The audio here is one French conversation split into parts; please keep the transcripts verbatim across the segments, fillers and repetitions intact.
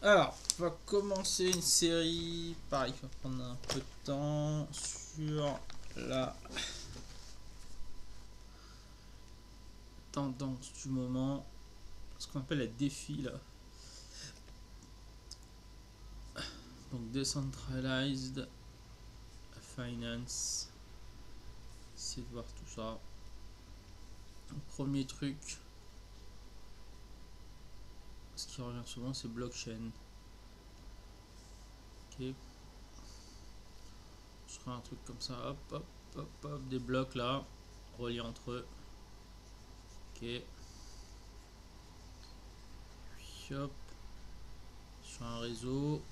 Alors, on va commencer une série, pareil, qui va prendre un peu de temps, sur la tendance du moment, ce qu'on appelle la défi là. Donc, Decentralized Finance. Essayez de voir tout ça. Donc, premier truc, ce qui revient souvent, c'est blockchain. Ok. Je ferai un truc comme ça, hop, hop, hop, hop, des blocs là, reliés entre eux. Ok. Puis hop, sur un réseau.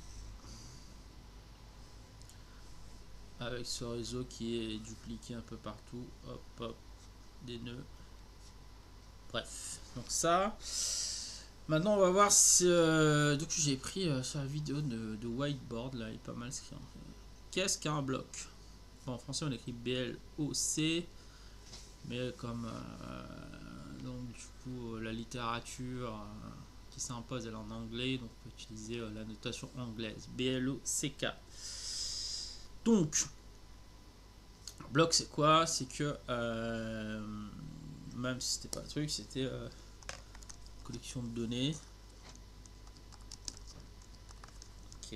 Avec ce réseau qui est dupliqué un peu partout. Hop, hop, des nœuds. Bref, donc ça. Maintenant, on va voir si. Euh, donc, j'ai pris euh, sur la vidéo de, de Whiteboard, là, il est pas mal ce qu'il y a. Qu'est-ce qu'un bloc? Bon, en français, on écrit B L O C. Mais comme. Euh, donc, du coup, euh, la littérature euh, qui s'impose, elle est en anglais. Donc, on peut utiliser euh, la notation anglaise. B L O C K. Donc. Bloc, c'est quoi? C'est que. Euh, même si c'était pas le truc, c'était. Euh, collection de données. Ok.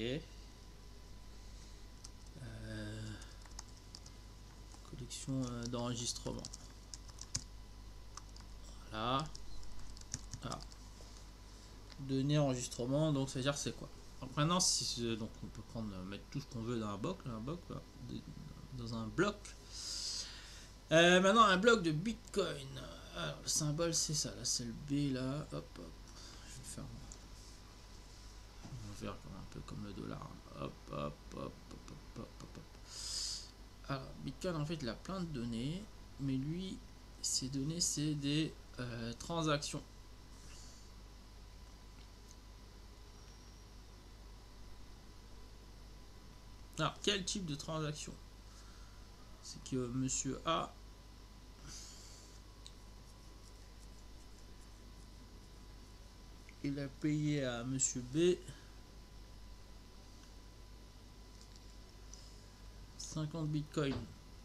Euh, collection euh, d'enregistrement. Voilà. Voilà. Données enregistrement, donc ça veut dire c'est quoi? Donc maintenant, si donc on peut prendre mettre tout ce qu'on veut dans un bloc, un bloc là, dans un bloc. Euh, maintenant un bloc de Bitcoin. Alors, le symbole c'est ça, là c'est le B là. Hop hop. Je vais faire. On va faire un peu comme le dollar. Hop hop hop hop hop hop hop. Alors Bitcoin en fait il a plein de données, mais lui ces données c'est des euh, transactions. Alors quel type de transaction? C'est que monsieur A il a payé à monsieur B cinquante bitcoins,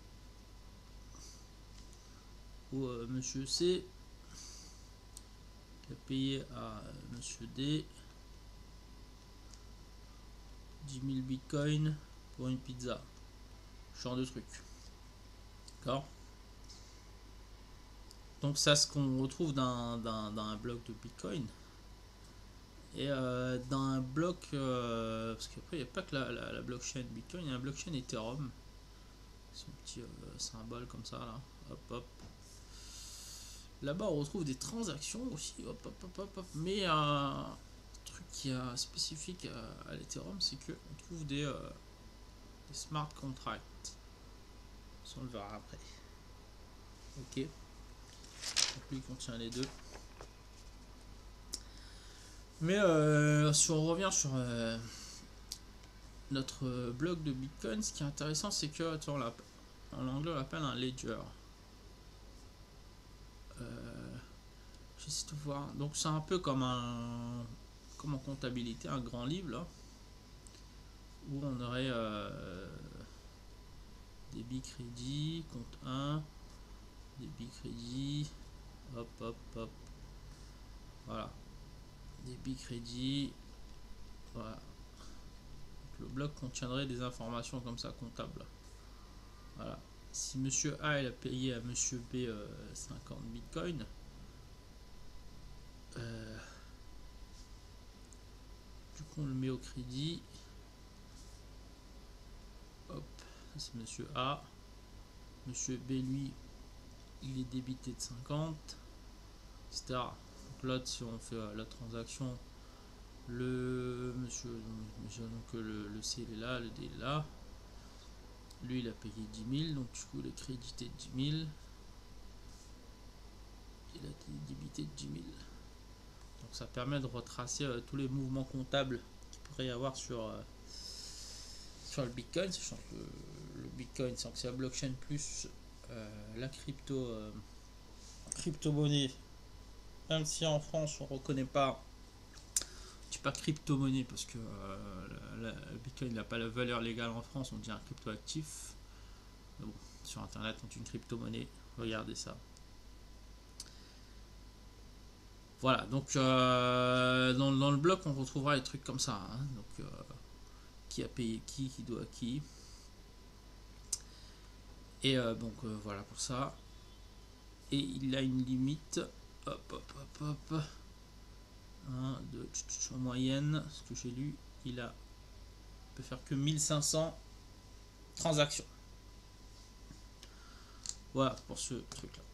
ou euh, monsieur C il a payé à euh, monsieur D dix mille bitcoins pour une pizza. Genre de truc. D'accord? Donc ça, ce qu'on retrouve dans, dans, dans un bloc de bitcoin. Et euh, dans un bloc, euh, parce qu'après il n'y a pas que la, la, la blockchain Bitcoin, il y a un blockchain Ethereum. Son petit euh, symbole comme ça là. Hop hop. Là-bas on retrouve des transactions aussi. Hop hop hop hop hop. Mais un truc qui est spécifique à, à l'Ethereum, c'est que on trouve des, euh, des smart contracts. Ça, on le verra après. Ok. Donc lui il contient les deux. Mais euh, si on revient sur euh, notre bloc de Bitcoin, ce qui est intéressant, c'est que attends, là, en anglais on l'appelle un ledger. Euh, J'essaie de voir. Donc c'est un peu comme un, comme en comptabilité, un grand livre là, où on aurait euh, débit crédit, compte un, débit crédit, hop hop hop, voilà, débit crédit, voilà. Donc, le bloc contiendrait des informations comme ça comptables. Voilà. Si monsieur A il a payé à monsieur B euh, cinquante bitcoins, euh, du coup on le met au crédit. Hop, c'est monsieur A. Monsieur B lui il est débité de cinquante, et cetera. Donc là si on fait euh, la transaction, le monsieur, donc le, le C il est là, le D il est là. Lui il a payé dix mille, donc du coup il est crédité de dix mille. Il a été débité de dix mille. Donc ça permet de retracer euh, tous les mouvements comptables qu'il pourrait y avoir sur, euh, sur le Bitcoin, sachant que le, le Bitcoin, c'est la blockchain plus euh, la crypto, euh, crypto-monnaie, même si en France on ne reconnaît pas un dis pas crypto-monnaie parce que euh, la, la, le Bitcoin n'a pas la valeur légale en France, on dit un crypto-actif. Bon, sur internet on dit une crypto-monnaie, regardez ça. Voilà, donc euh, dans, dans le bloc on retrouvera des trucs comme ça, hein, donc euh, qui a payé qui, qui doit qui. Et euh, donc euh, voilà pour ça. Et il a une limite, hop hop hop hop, un, deux, en moyenne, ce que j'ai lu, il a peut faire que mille cinq cents transactions. Voilà pour ce truc là.